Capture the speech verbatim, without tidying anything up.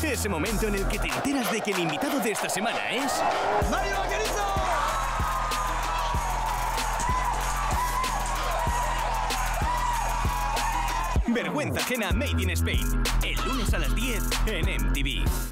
Ese momento en el que te enteras de que el invitado de esta semana es... ¡Mario Vaquerizo! Vergüenza ajena Made in Spain. El lunes a las diez en M T V.